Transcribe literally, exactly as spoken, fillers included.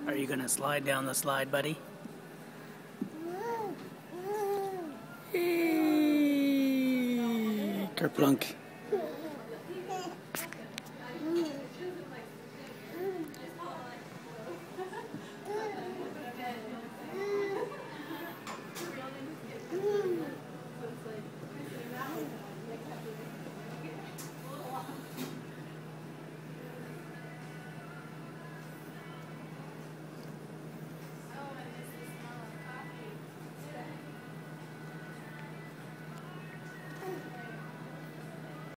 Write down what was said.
Are you going to slide down the slide, buddy? Kerplunk.